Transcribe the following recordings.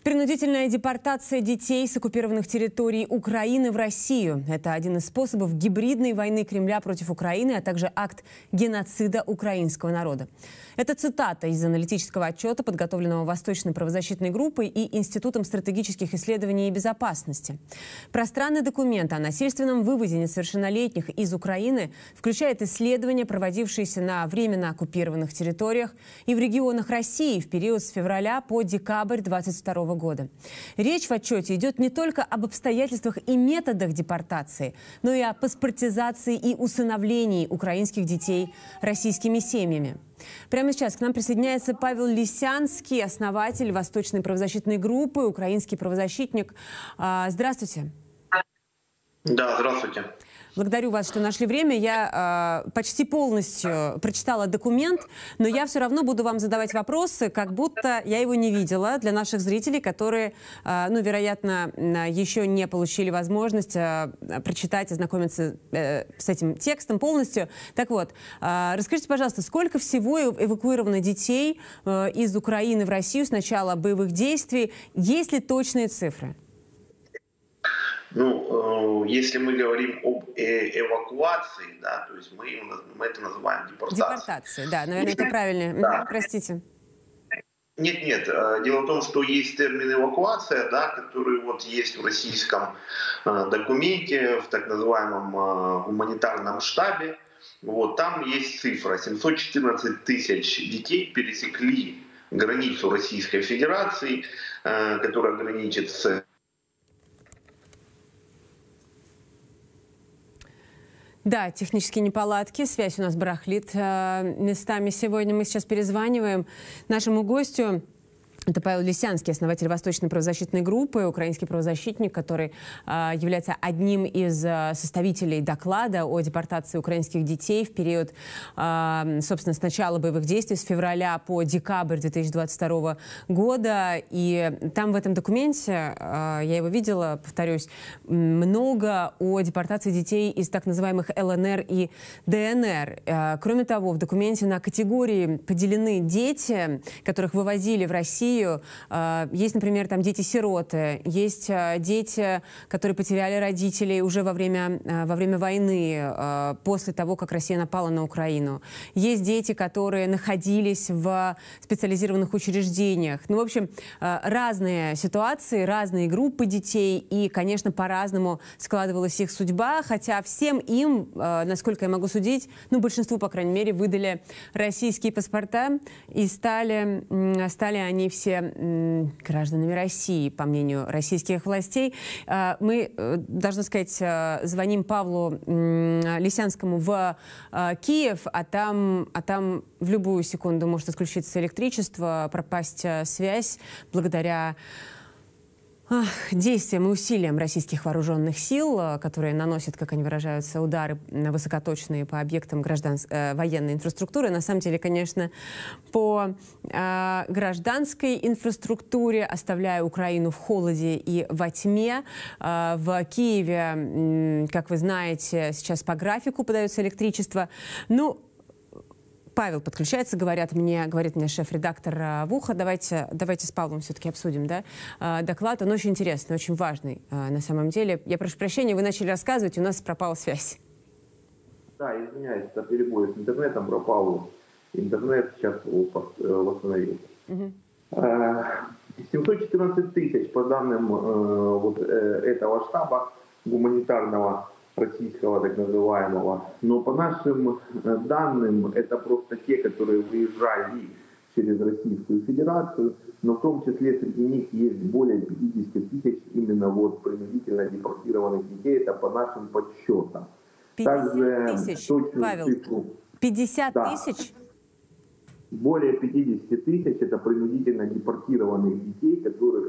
Принудительная депортация детей с оккупированных территорий Украины в Россию. Это один из способов гибридной войны Кремля против Украины, а также акт геноцида украинского народа. Это цитата из аналитического отчета, подготовленного Восточной правозащитной группой и Институтом стратегических исследований и безопасности. Пространный документ о насильственном вывозе несовершеннолетних из Украины включает исследования, проводившиеся на временно оккупированных территориях и в регионах России в период с февраля по декабрь 2022 года. Речь в отчете идет не только об обстоятельствах и методах депортации, но и о паспортизации и усыновлении украинских детей российскими семьями. Прямо сейчас к нам присоединяется Павел Лисянский, основатель Восточной правозащитной группы, украинский правозащитник. Здравствуйте. Да, здравствуйте. Благодарю вас, что нашли время. Я почти полностью прочитала документ, но я все равно буду вам задавать вопросы, как будто я его не видела, для наших зрителей, которые, вероятно, еще не получили возможность прочитать, ознакомиться с этим текстом полностью. Так вот, расскажите, пожалуйста, сколько всего эвакуировано детей из Украины в Россию с начала боевых действий? Есть ли точные цифры? Ну, если мы говорим об эвакуации, да, то есть мы это называем депортацией. Депортация, да, наверное, это правильно. Да. Простите. Нет. Дело в том, что есть термин эвакуация, да, который вот есть в российском документе, в так называемом гуманитарном штабе. Вот, там есть цифра. 714 тысяч детей пересекли границу Российской Федерации, которая граничит с... Да, технические неполадки, связь у нас барахлит местами. Сегодня мы сейчас перезваниваем нашему гостю. Это Павел Лисянский, основатель Восточной правозащитной группы, украинский правозащитник, который является одним из составителей доклада о депортации украинских детей в период, собственно, с начала боевых действий, с февраля по декабрь 2022 года. И там в этом документе, я его видела, повторюсь, много о депортации детей из так называемых ЛНР и ДНР. Кроме того, в документе на категории поделены дети, которых вывозили в Россию. Есть, например, там дети-сироты, есть дети, которые потеряли родителей уже во время войны, после того, как Россия напала на Украину. Есть дети, которые находились в специализированных учреждениях. Ну, в общем, разные ситуации, разные группы детей, и, конечно, по-разному складывалась их судьба, хотя всем им, насколько я могу судить, ну, большинству, по крайней мере, выдали российские паспорта, и стали они все гражданами России, по мнению российских властей. Мы, должна сказать, звоним Павлу Лисянскому в Киев, а там в любую секунду может отключиться электричество, пропасть связь благодаря действиям и усилиям российских вооруженных сил, которые наносят, как они выражаются, удары высокоточные по объектам военной инфраструктуры. На самом деле, конечно, по гражданской инфраструктуре, оставляя Украину в холоде и во тьме. В Киеве, как вы знаете, сейчас по графику подается электричество. Ну, Павел подключается, говорит мне шеф-редактор в ухо. Давайте с Павлом все-таки обсудим, да, доклад. Он очень интересный, очень важный на самом деле. Я прошу прощения, вы начали рассказывать, и у нас пропала связь. Да, извиняюсь, это перебой с интернетом пропал. Интернет сейчас восстановился. 714 тысяч по данным этого штаба гуманитарного российского так называемого. Но по нашим данным, это просто те, которые выезжали через Российскую Федерацию, но в том числе среди них есть более 50 тысяч именно вот принудительно депортированных детей. Это по нашим подсчетам. 50 тысяч, Павел? Цифру, 50 тысяч? Более 50 тысяч это принудительно депортированных детей,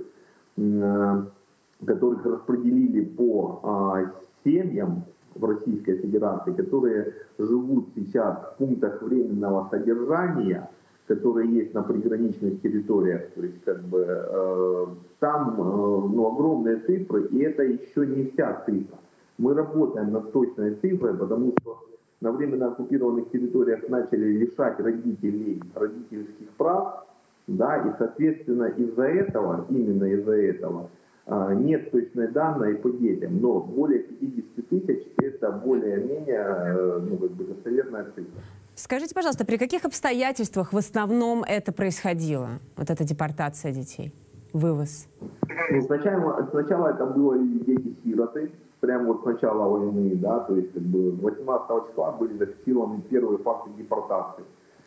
которых распределили по семьям в Российской Федерации, которые живут сейчас в пунктах временного содержания, которые есть на приграничных территориях. То есть там огромные цифры, и это еще не вся цифра. Мы работаем над точной цифрой, потому что на временно оккупированных территориях начали лишать родителей родительских прав. Да, и, соответственно, из-за этого, именно из-за этого, нет точной данной по детям, но более 50 тысяч – это более-менее ну, как бы достоверная цифра. Скажите, пожалуйста, при каких обстоятельствах в основном это происходило, вот эта депортация детей, вывоз? Ну, сначала это были дети-сироты, прямо вот с начала войны, да, то есть как бы 18 числа были зафиксированы первые факты депортации.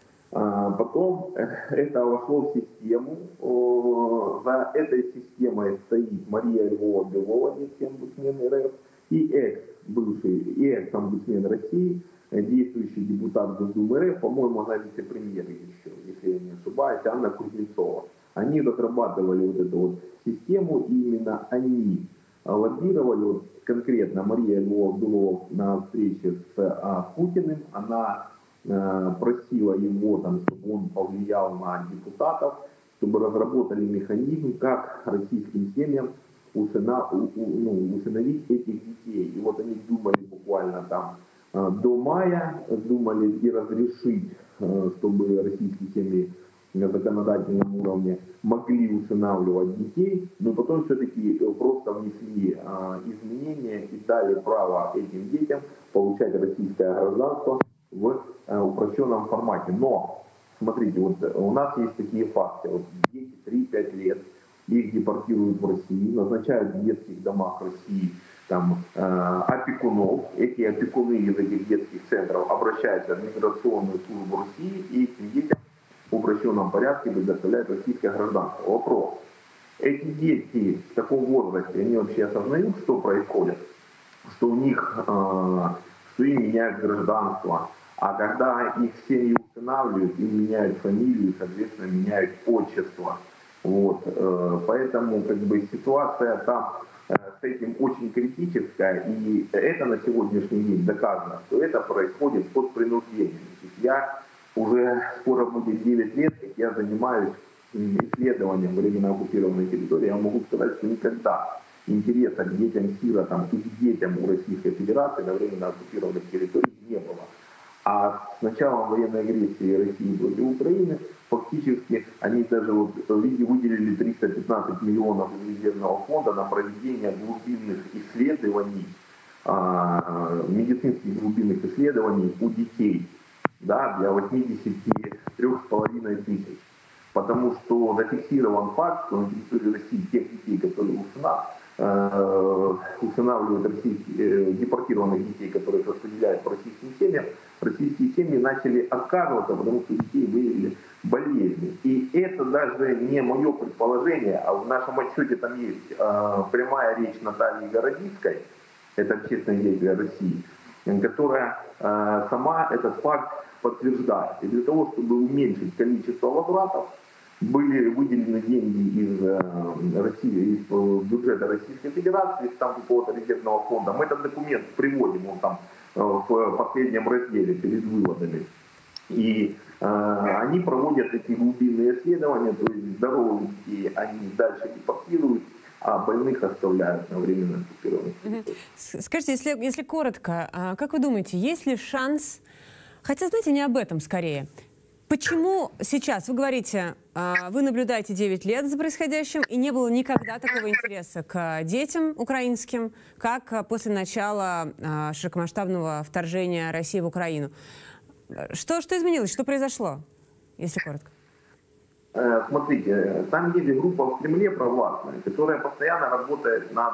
Потом это вошло в систему. За этой системой стоит Мария Львова-Белова, омбудсмен РФ, и экс-омбудсмен России, действующий депутат Госдумы РФ, по-моему, она вице-премьер еще, если я не ошибаюсь, Анна Кузнецова. Они разрабатывали вот эту вот систему, и именно они лоббировали, вот конкретно Мария Львова-Белова на встрече с Путиным, она просила его, там, чтобы он повлиял на депутатов, чтобы разработали механизм, как российским семьям усыновить этих детей. И вот они думали буквально там до мая, думали и разрешить, чтобы российские семьи на законодательном уровне могли усыновливать детей, но потом все-таки просто внесли изменения и дали право этим детям получать российское гражданство в упрощенном формате. Но, смотрите, вот у нас есть такие факты. Вот дети 3-5 лет, их депортируют в России, назначают в детских домах России там, опекунов. Эти опекуны из этих детских центров обращаются в миграционную службу России, и этим детям в упрощенном порядке предоставляют российское гражданство. Вопрос. Эти дети в таком возрасте, они вообще осознают, что происходит? Что у них, что им меняют гражданство. А когда их семьи устанавливают, им меняют фамилию, соответственно, меняют отчество. Вот. Поэтому как бы ситуация там с этим очень критическая, и это на сегодняшний день доказано, что это происходит под принуждением. Я уже скоро будет 9 лет, как я занимаюсь исследованием временно оккупированной территории. Я могу сказать, что никогда интереса к детям-сиротам и к детям у Российской Федерации на временно оккупированных территориях не было. А с началом военной агрессии России против Украины фактически они даже вот выделили 315 миллионов из резервного фонда на проведение глубинных исследований, медицинских глубинных исследований у детей, да, для 83,5 тысяч. Потому что зафиксирован факт, что на территории России тех детей, которые усыновливают депортированных детей, которых распределяют по российским семьям, российские семьи начали отказываться, потому что детей выявили болезни. И это даже не мое предположение, а в нашем отчете там есть прямая речь Натальи Городицкой, это общественный деятель России, которая сама этот факт подтверждает. И для того, чтобы уменьшить количество возвратов, были выделены деньги из России, из бюджета Российской Федерации, из там какого-то резервного фонда. Мы этот документ приводим, он там в последнем разделе перед выводами. И они проводят эти глубинные исследования, то есть здоровых детей они дальше депортируют, а больных оставляют на временно оккупированных территориях. Скажите, если коротко, как вы думаете, есть ли шанс, хотя, знаете, не об этом скорее, почему сейчас, вы говорите, вы наблюдаете 9 лет за происходящим, и не было никогда такого интереса к детям украинским, как после начала широкомасштабного вторжения России в Украину? Что изменилось, что произошло, если коротко? Смотрите, там есть группа в Кремле провластная, которая постоянно работает над...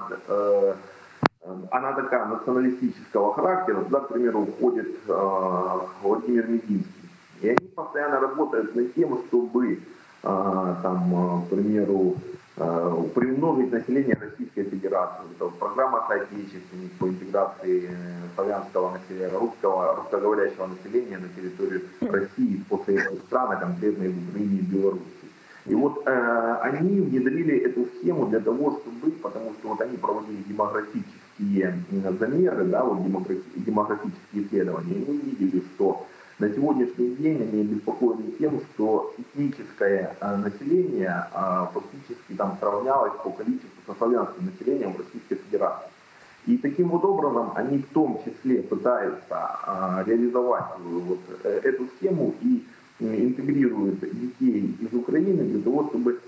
Она такая националистического характера, туда, к примеру, входит Владимир Мединский. И они постоянно работают над тем, чтобы, там, к примеру, приумножить население Российской Федерации. Это программа соотечественников по интеграции славянского населения, русскоговорящего населения на территорию России, постсоветских стран, а конкретно из Украины и Беларуси. И вот они внедрили эту схему для того, чтобы, потому что вот они проводили демографические замеры, да, вот демографические исследования, и мы видели, что на сегодняшний день они обеспокоены тем, что этническое население фактически там сравнялось по количеству со славянским населением в Российской Федерации. И таким вот образом они в том числе пытаются реализовать вот эту схему и интегрирует детей из Украины для того, чтобы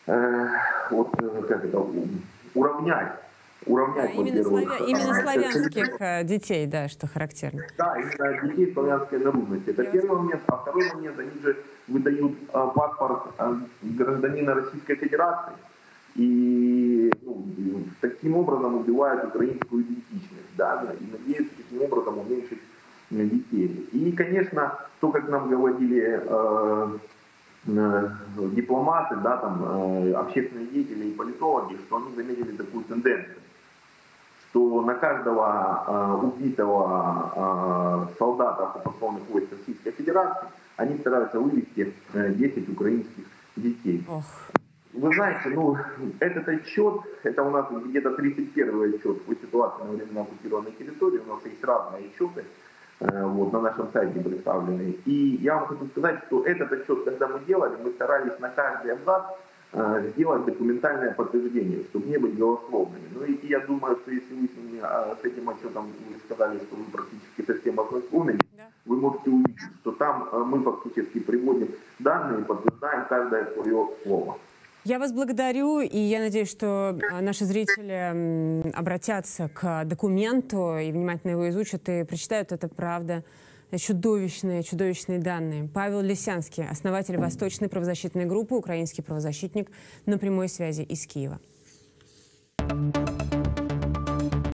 уравнять, именно славянских детей, да, что характерно. Да, именно детей славянской народности. Это первый момент. А второй момент, они же выдают паспорт гражданина Российской Федерации. И таким образом убивают украинскую идентичность, да, и надеются таким образом уменьшить детей. И, конечно, то, как нам говорили дипломаты, да, там, общественные деятели и политологи, что они заметили такую тенденцию, что на каждого убитого солдата оккупационных войск Российской Федерации они стараются вывести 10 украинских детей. Ох. Вы знаете, этот отчет, это у нас где-то 31-й отчет по ситуации на временно оккупированной территории, у нас есть разные отчеты, на нашем сайте представлены. И я вам хочу сказать, что этот отчет, когда мы делали, мы старались на каждый абзац сделать документальное подтверждение, чтобы не быть голословными. Ну и я думаю, что если вы с этим отчетом вы сказали, что вы практически совсем ознакомились, да, вы можете увидеть, что там мы фактически приводим данные и подтверждаем каждое свое слово. Я вас благодарю, и я надеюсь, что наши зрители обратятся к документу и внимательно его изучат и прочитают. Это правда чудовищные данные. Павел Лисянский, основатель Восточной правозащитной группы, украинский правозащитник, на прямой связи из Киева.